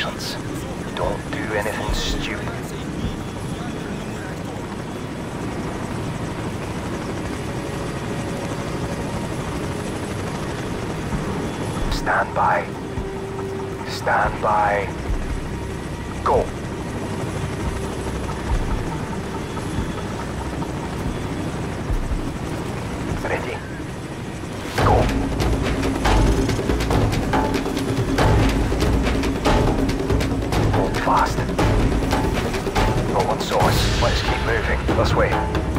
instructions. Don't do anything stupid. Stand by. Stand by. Go. Ready. Go. Hold fast. No one saw us. Let's keep moving. This way.